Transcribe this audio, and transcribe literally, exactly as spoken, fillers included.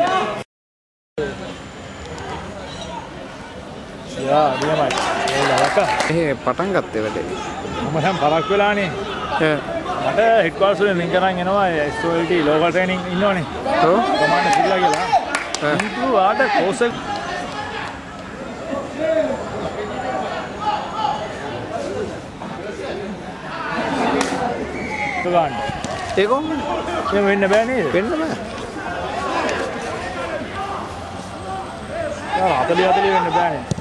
යා දිනමයි. ඒ ලවක. ඒ පටන් ගත්තේ වැඩේ. මම දැන් පරක් වෙලානේ. ඒ මට හෙඩ් ක්වාර්ටර්ස් වලින් ලින්ක් කරන් එනවා S O L T local training ඉන්නෝනේ. ඔව්. කමාන්ඩර් සිල්ලා කියලා. ඉන්ටු ආට කෝස් එක ගන්න. ඒක කොහොමද? එහෙම වෙන්න බෑ නේද? වෙන්න බෑ. යා හතලිස් හතලිස් වෙන්න බෑනේ.